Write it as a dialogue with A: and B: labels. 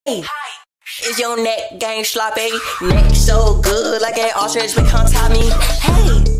A: Is your neck game sloppy? Neck so good like an ostrich, but can't top me. Hey.